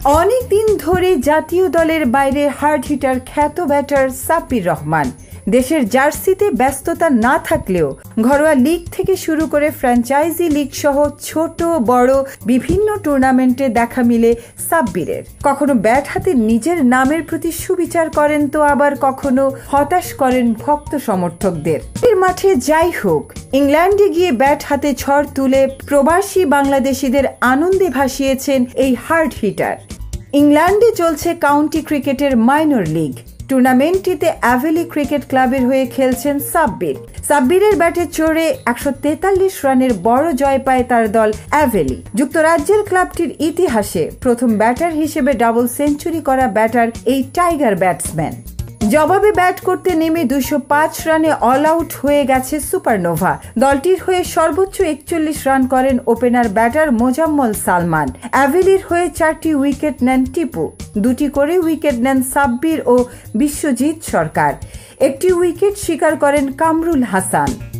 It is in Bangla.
অনেক দিন ধরে জাতীয় দলের বাইরে হার্ড হিটার খ্যাত ব্যাটার সাব্বির রহমান। দেশের জার্সিতে ব্যস্ততা না থাকলেও ঘরোয়া লিগ থেকে শুরু করে ফ্র্যাঞ্চাইজি লিগ সহ ছোট বড় বিভিন্ন টুর্নামেন্টে দেখা মিলে সাব্বিরের। কখনো ব্যাট হাতে নিজের নামের প্রতি সুবিচার করেন, তো আবার কখনো হতাশ করেন ভক্ত সমর্থকদের। এর মাঠে যাই হোক, ইংল্যান্ডে গিয়ে ব্যাট হাতে ঝড় তুলে প্রবাসী বাংলাদেশিদের আনন্দে ভাসিয়েছেন এই হার্ড হিটার। ইংল্যান্ডে চলছে কাউন্টি ক্রিকেটের মাইনর লিগ টুর্নামেন্টটিতে অ্যাভেলি ক্রিকেট ক্লাবের হয়ে খেলছেন সাব্বির। সাব্বিরের ব্যাটে চড়ে 143 রানের বড় জয় পায় তার দল অ্যাভেলি। যুক্তরাজ্যের ক্লাবটির ইতিহাসে প্রথম ব্যাটার হিসেবে ডাবল সেঞ্চুরি করা ব্যাটার এই টাইগার ব্যাটসম্যান। জবাবে ব্যাট করতে নেমে 205 রানে অল আউট হয়ে গেছে সুপারনোভা। দলটির হয়ে সর্বোচ্চ 41 রান করেন ওপেনার ব্যাটার মোজাম্মল সালমান। অ্যাভেলির হয়ে 4টি উইকেট নেন টিপু, 2টি করে উইকেট নেন সাব্বির ও বিশ্বজিৎ সরকার, 1টি উইকেট শিকার করেন কামরুল হাসান।